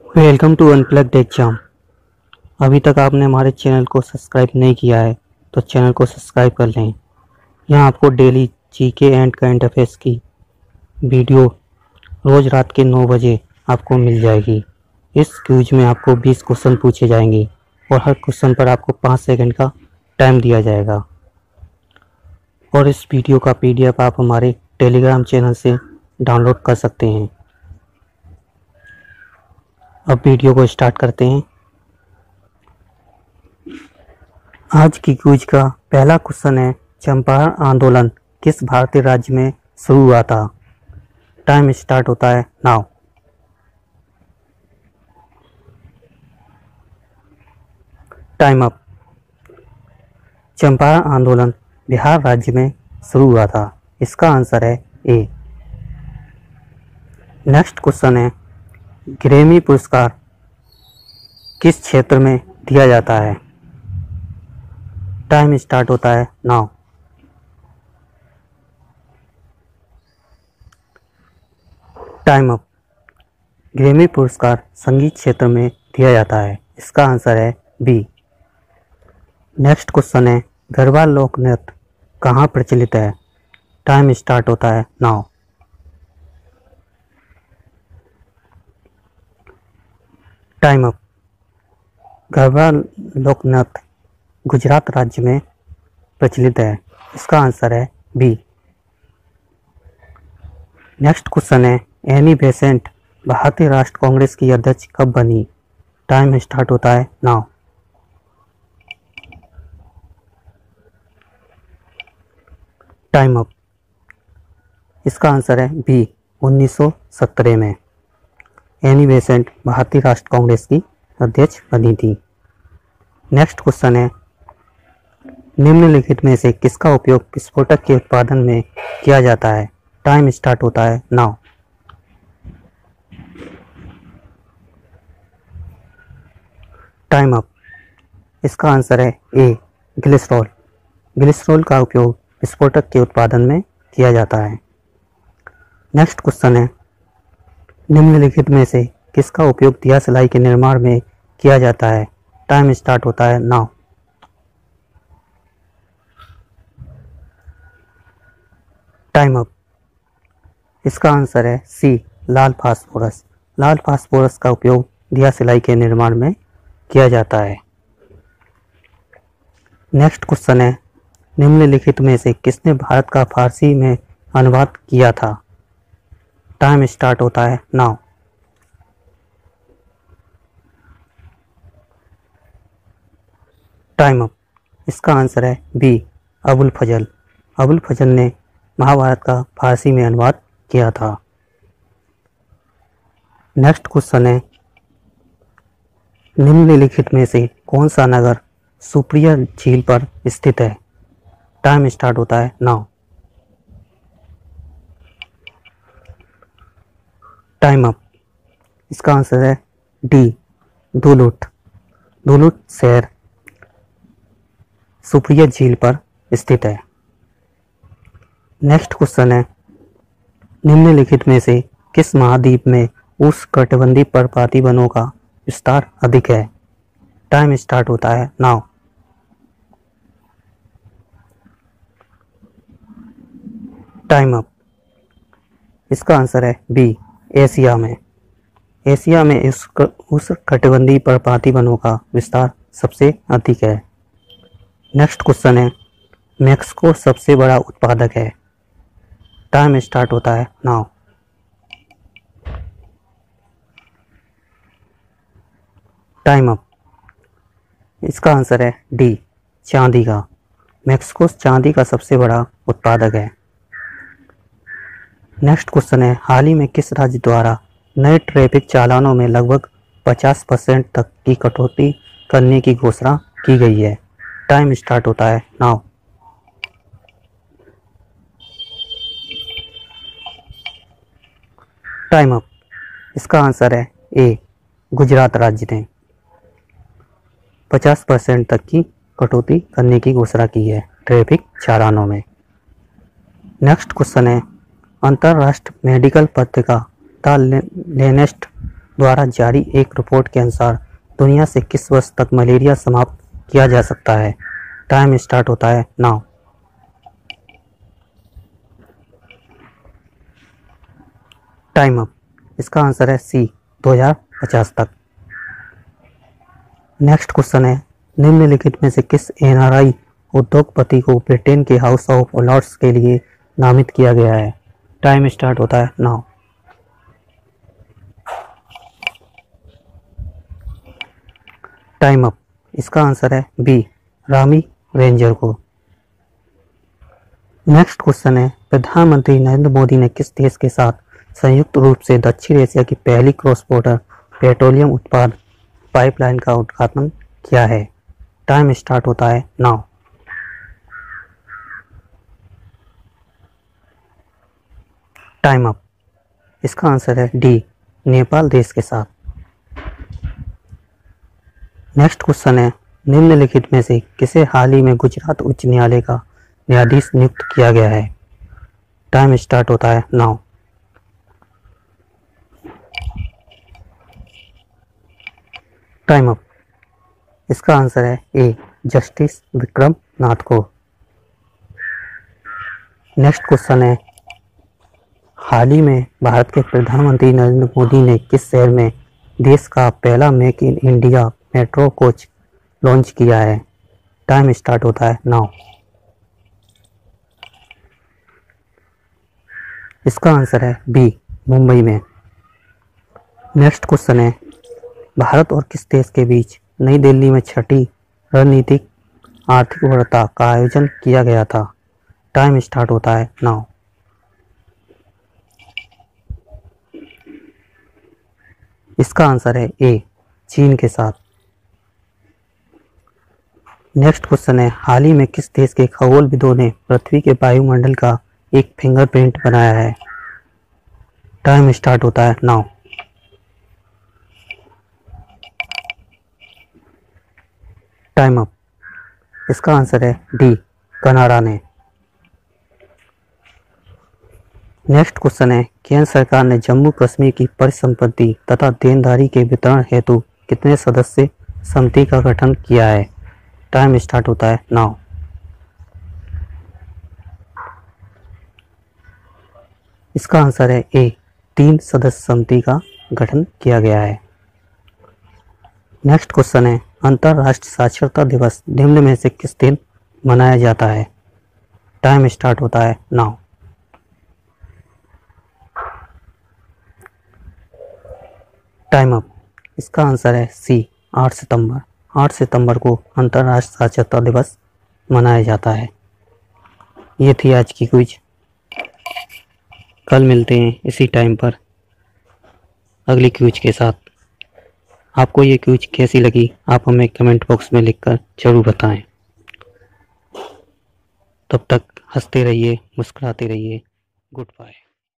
Welcome to unplugged exam. अभी तक आपने हमारे चैनल को सब्सक्राइब नहीं किया है तो चैनल को सब्सक्राइब कर लें। यहाँ आपको daily GK and current affairs की वीडियो रोज़ रात के 9 बजे आपको मिल जाएगी। इस क्विज में आपको 20 क्वेश्चन पूछे जाएंगे और हर क्वेश्चन पर आपको 5 सेकंड का टाइम दिया जाएगा। और इस वीडियो का PDF आप हमारे टेलीग्राम चैनल से डाउनलोड कर सकते हैं। अब वीडियो को स्टार्ट करते हैं। आज की क्विज का पहला क्वेश्चन है, चंपारण आंदोलन किस भारतीय राज्य में शुरू हुआ था? टाइम स्टार्ट होता है नाउ। Time up. चंपारण आंदोलन बिहार राज्य में शुरू हुआ था। इसका आंसर है ए। नेक्स्ट क्वेश्चन है, ग्रैमी पुरस्कार किस क्षेत्र में दिया जाता है? टाइम स्टार्ट होता है नाउ। Time up. ग्रैमी पुरस्कार संगीत क्षेत्र में दिया जाता है। इसका आंसर है बी। नेक्स्ट क्वेश्चन है, गरबा लोक नृत्य कहाँ प्रचलित है? टाइम स्टार्ट होता है नाउ। Time up. गरबा लोक नृत्य गुजरात राज्य में प्रचलित है। इसका आंसर है बी। नेक्स्ट क्वेश्चन है, एनी बेसेंट भारतीय राष्ट्र कांग्रेस की अध्यक्ष कब बनी? टाइम स्टार्ट होता है नाउ। Time up. इसका आंसर है बी, 1917 में एनी बेसेंट भारतीय राष्ट्र कांग्रेस की अध्यक्ष बनी थी। नेक्स्ट क्वेश्चन है, निम्नलिखित में से किसका उपयोग विस्फोटक के उत्पादन में किया जाता है? टाइम स्टार्ट होता है नाउ। Time up. इसका आंसर है ए, ग्लिसरॉल। ग्लिसरॉल का उपयोग विस्फोटक के उत्पादन में किया जाता है। नेक्स्ट क्वेश्चन है, निम्नलिखित में से किसका उपयोग दिया सिलाई के निर्माण में किया जाता है? टाइम स्टार्ट होता है नाउ। Time up. इसका आंसर है सी, लाल फास्फोरस। लाल फास्फोरस का उपयोग दिया सिलाई के निर्माण में किया जाता है। नेक्स्ट क्वेश्चन है, निम्नलिखित में से किसने भारत का फारसी में अनुवाद किया था? टाइम स्टार्ट होता है नाउ। Time up. इसका आंसर है बी, अबुल फजल। अबुल फजल ने महाभारत का फारसी में अनुवाद किया था। नेक्स्ट क्वेश्चन है, निम्नलिखित में से कौन सा नगर सुप्रिया झील पर स्थित है? टाइम स्टार्ट होता है नाउ। Time up. इसका आंसर है डी, दुलुट। दुलुट शहर सुप्रिया झील पर स्थित है। नेक्स्ट क्वेश्चन है, निम्नलिखित में से किस महाद्वीप में उष्णकटिबंधीय पर्वतीय वनों का विस्तार अधिक है? टाइम स्टार्ट होता है नाउ। Time up. इसका आंसर है बी, एशिया में। एशिया में उष्णकटिबंधीय पर्वतीय वनों का विस्तार सबसे अधिक है। नेक्स्ट क्वेश्चन है, मैक्सिको सबसे बड़ा उत्पादक है? टाइम स्टार्ट होता है नाउ। Time up. इसका आंसर है डी, चांदी का। मैक्सिको चांदी का सबसे बड़ा उत्पादक है। नेक्स्ट क्वेश्चन है, हाल ही में किस राज्य द्वारा नए ट्रैफिक चालानों में लगभग 50% तक की कटौती करने की घोषणा की गई है? टाइम स्टार्ट होता है नाउ। Time up. इसका आंसर है ए, गुजरात राज्य ने 50% तक की कटौती करने की घोषणा की है ट्रैफिक चालानों में। नेक्स्ट क्वेश्चन है, अंतर्राष्ट्रीय मेडिकल पत्रिका द लेंसेट द्वारा जारी एक रिपोर्ट के अनुसार दुनिया से किस वर्ष तक मलेरिया समाप्त किया जा सकता है? टाइम स्टार्ट होता है नाउ। Time up. इसका आंसर है सी, 2050 तक। नेक्स्ट क्वेश्चन है, निम्नलिखित में से किस एनआरआई उद्योगपति को ब्रिटेन के हाउस ऑफ लॉर्ड्स के लिए नामित किया गया है? टाइम स्टार्ट होता है नाउ। Time up. इसका आंसर है बी, रामी रेंजर को। नेक्स्ट क्वेश्चन है, प्रधानमंत्री नरेंद्र मोदी ने किस देश के साथ संयुक्त रूप से दक्षिण एशिया की पहली क्रॉस बॉर्डर पेट्रोलियम उत्पाद पाइपलाइन का उद्घाटन किया है? टाइम स्टार्ट होता है नाउ। Time up. इसका आंसर है डी, नेपाल देश के साथ। नेक्स्ट क्वेश्चन है, निम्नलिखित में से किसे हाल ही में गुजरात उच्च न्यायालय का न्यायाधीश नियुक्त किया गया है? टाइम स्टार्ट होता है नाउ। Time up. इसका आंसर है ए, जस्टिस विक्रम नाथ को। नेक्स्ट क्वेश्चन है, हाल ही में भारत के प्रधानमंत्री नरेंद्र मोदी ने किस शहर में देश का पहला make in India metro coach launch किया है? टाइम स्टार्ट होता है नाउ। इसका आंसर है बी, मुंबई में। नेक्स्ट क्वेश्चन है, भारत और किस देश के बीच नई दिल्ली में छठी रणनीतिक आर्थिक वार्ता का आयोजन किया गया था? टाइम स्टार्ट होता है नाउ। इसका आंसर है ए, चीन के साथ। नेक्स्ट क्वेश्चन है, हाल ही में किस देश के खगोलविदों ने पृथ्वी के वायुमंडल का एक फिंगरप्रिंट बनाया है? टाइम स्टार्ट होता है नाउ। Time up. इसका आंसर है डी, कनाडा ने। नेक्स्ट क्वेश्चन है, केंद्र सरकार ने जम्मू कश्मीर की परिसंपत्ति तथा देनदारी के वितरण हेतु कितने सदस्य समिति का गठन किया है? टाइम स्टार्ट होता है नाउ। इसका आंसर है ए, 3 सदस्य समिति का गठन किया गया है। नेक्स्ट क्वेश्चन है, अंतर्राष्ट्रीय साक्षरता दिवस निम्न में से किस दिन मनाया जाता है? टाइम स्टार्ट होता है नाउ। Time up. इसका आंसर है सी, 8 सितंबर। 8 सितंबर को अंतर्राष्ट्रीय साक्षरता दिवस मनाया जाता है। ये थी आज की क्विज। कल मिलते हैं इसी टाइम पर अगली क्विज के साथ। आपको ये क्विज कैसी लगी आप हमें कमेंट बॉक्स में लिखकर जरूर बताएं। तब तक हंसते रहिए, मुस्कुराते रहिए। Good bye.